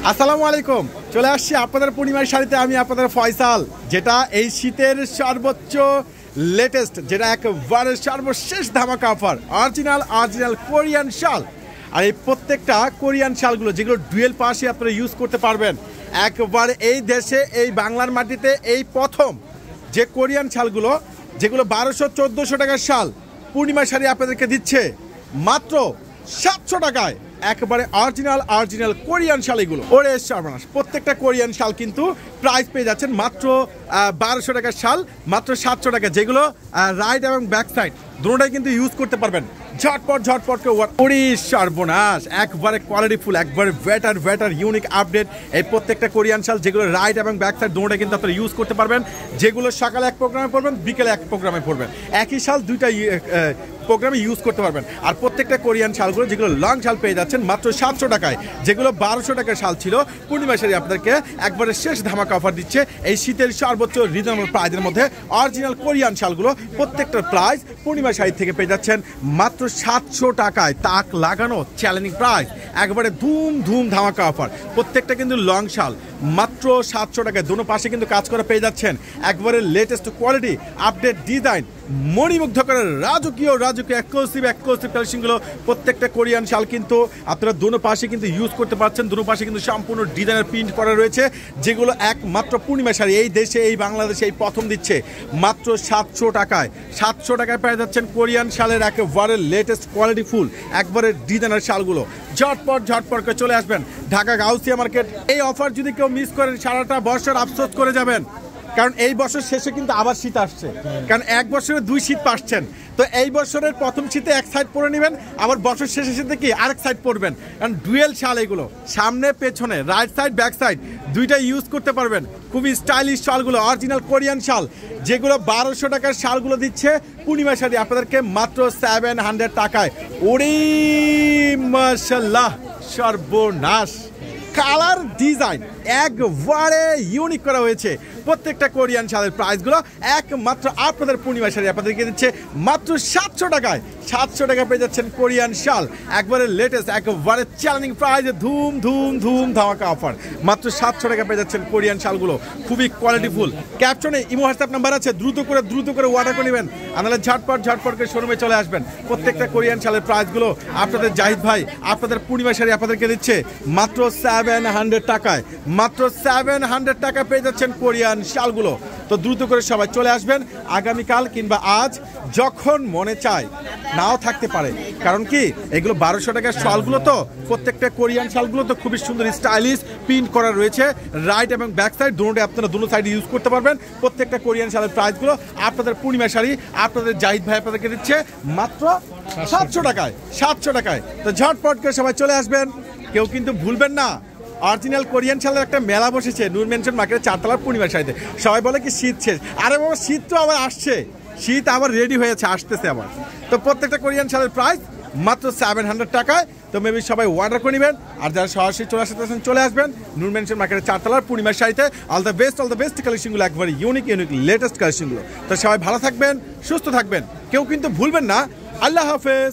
আসসালামু আলাইকুম। চলে আসছি আপনাদের পূর্ণিমার শাড়িতে, আমি আপনাদের ফয়সাল। যেটা এই শীতের সর্বোচ্চ লেটেস্ট, যেটা একেবারে সর্বশেষ ধামাকা অফার, অরিজিনাল কোরিয়ান শাল। আর এই প্রত্যেকটা কোরিয়ান শালগুলো যেগুলো ডুয়েল পাশে আপনারা ইউজ করতে পারবেন, একবারে এই দেশে এই বাংলার মাটিতে এই প্রথম যে কোরিয়ান শালগুলো, যেগুলো 1200-1400 টাকার শাল, পূর্ণিমা শাড়ি আপনাদেরকে দিচ্ছে মাত্র 700 টাকায়। একেবারে অরিজিনাল কোরিয়ান শাড়িগুলো। ওরে সর্বনাশ, প্রত্যেকটা কোরিয়ান শাল কিন্তু প্রাইস পেয়ে যাচ্ছেন মাত্র 1200 টাকার শাল, মাত্র 700 টাকা। যেগুলো রাইট এবং ব্যাক সাইড দুটোটাই কিন্তু ইউজ করতে পারবেন। ঝটপট করে ওরে সর্বনাশ, একবারে কোয়ালিটিফুল, একবারে ভেটার ইউনিক আপডেট এই প্রত্যেকটা কোরিয়ান শাল, যেগুলো রাইট এবং ব্যাক সাইড দুটোটাই কিন্তু আপনারা ইউজ করতে পারবেন। যেগুলো সকালে এক প্রোগ্রামে পড়বেন, বিকেলে এক প্রোগ্রামে পড়বেন, একই শাল দুইটা প্রোগ্রামে ইউজ করতে পারবেন। আর প্রত্যেকটা কোরিয়ান শালগুলো যেগুলো লং শাল পেয়ে যাচ্ছেন মাত্র 700 টাকায়। যেগুলো 1200 টাকার শাল ছিল, পূর্ণিমা শাড়ি আপনাদেরকে একবারে শেষ ধামাকা অফার দিচ্ছে এই শীতের সর্বোচ্চ রিজনেবল প্রাইসের মধ্যে। অরিজিনাল কোরিয়ান শালগুলো প্রত্যেকটার প্রাইস পূর্ণিমা শাড়ি থেকে পেয়ে যাচ্ছেন মাত্র 700 টাকায়। তাক লাগানো চ্যালেঞ্জিং প্রাইস, একবারে ধুম ধামাকা অফার। প্রত্যেকটা কিন্তু লং শাল মাত্র 700 টাকায়। দুটো পাশে কিন্তু কাজ করে পেয়ে যাচ্ছেন একবারে লেটেস্ট কোয়ালিটি, আপডেট ডিজাইন, মণিমুগ্ধকর রাজকীয় এক্সক্লুসিভ কালেকশনগুলো। প্রত্যেকটা কোরিয়ান শাল কিন্তু আপনারা দুটো পাশে কিন্তু ইউজ করতে পারছেন। দুটো পাশে কিন্তু সম্পূর্ণ ডিজাইনের প্রিন্ট করা রয়েছে, যেগুলো একমাত্র পূর্ণিমা শাড়ি এই দেশে এই বাংলাদেশে এই প্রথম দিচ্ছে মাত্র 700 টাকায়। 700 টাকায় পেয়ে যাচ্ছেন কোরিয়ান শালের একেবারে লেটেস্ট কোয়ালিটি ফুল একবারে ডিজাইনের শালগুলো। ঝটপট করে চলে আসবেন ঢাকা গাউসিয়া মার্কেট। এই অফার যদি কেউ মিস করেন, সারাটা বছর আফসোস করে যাবেন। কারণ এই বছর শেষে কিন্তু আবার শীত আসছে, কারণ এক বছরে 2 শীত পাচ্ছেন। তো এই বছরের প্রথম শীতে এক সাইড পরে নেবেন, আবার বছর শেষে শীতে কি আরেক সাইড পরবেন। কারণ ডুয়েল শাল এগুলো, সামনে পেছনে রাইট সাইড ব্যাক সাইড দুইটা ইউজ করতে পারবেন। খুবই স্টাইলিশ শালগুলো, অরিজিনাল কোরিয়ান শাল, যেগুলো 1200 টাকার শালগুলো দিচ্ছে পূর্ণিমা শাড়ি আপনাদেরকে মাত্র 700 টাকায়। ওরে মাশাআল্লাহ, সর্বনাশ, কালার ডিজাইন একবারে ইউনিক করা হয়েছে। প্রত্যেকটা কোরিয়ান শালের প্রাইসগুলো একমাত্র আপনাদের পূর্ণিমা শাড়ি আপনাদেরকে দিচ্ছে মাত্র 700 টাকায়। 700 টাকা পেয়ে যাচ্ছেন কোরিয়ান শাল, একবারে লেটেস্ট, একবারে চ্যালেঞ্জিং প্রাইস, ধুম ধামাকা অফার। মাত্র 700 টাকা পেয়ে যাচ্ছেন কোরিয়ান শালগুলো, খুবই কোয়ালিটিফুল। ক্যাপশনে ইমো হোয়াটসঅ্যাপ নাম্বার আছে, দ্রুত করে অর্ডার করে নেবেন, আনালে ঝটপট করে শোরুমে চলে আসবেন। প্রত্যেকটা কোরিয়ান শালের প্রাইসগুলো আপনাদের জাহিদ ভাই আপনাদের পূর্ণিমা শাড়ি আপনাদেরকে দিচ্ছে মাত্র 700 টাকায়। মাত্র 700 টাকা পেয়ে যাচ্ছেন কোরিয়ান শালগুলো। তো দ্রুত করে সবাই চলে আসবেন, আগামীকাল কিংবা আজ যখন মনে চায়, নাও থাকতে পারে। কারণ কি, এগুলো 1200 টাকার শালগুলো, তো প্রত্যেকটা কোরিয়ান শালগুলো তো খুবই সুন্দর স্টাইলিশ প্রিন্ট করা রয়েছে, রাইট এবং ব্যাক সাইড দুটোই আপনারা দুটো সাইড ইউজ করতে পারবেন। প্রত্যেকটা কোরিয়ান শালের প্রাইসগুলো আপনাদের পূর্ণিমা শাড়ি আপনাদের জাহিদ ভাই আপনাদেরকে দিচ্ছে মাত্র 700 টাকায়। তো ঝটপট করে সবাই চলে আসবেন, কেউ কিন্তু ভুলবেন না। অরিজিনাল কোরিয়ান শালের একটা মেলা বসেছে নূর মেনশন মার্কেটের 4 তলার পূর্ণিমা শাড়িতে। সবাই বলে কি শীত শেষ, আরে বাবা শীত তো আবার আসছে, শীত আবার রেডি হয়েছে, আসতেছে আবার। তো প্রত্যেকটা কোরিয়ান শালের প্রাইস মাত্র 700 টাকায়। তো মেবি সবাই অর্ডার করে নেবেন, আর যারা সরাসরি চলে আসতে চলে আসবেন নূর মেনশন মার্কেটের 4 তলার পূর্ণিমা শাড়িতে। অল দ্য বেস্ট কালেকশনগুলো, একবারে ইউনিক লেটেস্ট কালেকশনগুলো। তো সবাই ভালো থাকবেন, সুস্থ থাকবেন, কেউ কিন্তু ভুলবেন না। আল্লাহ হাফেজ।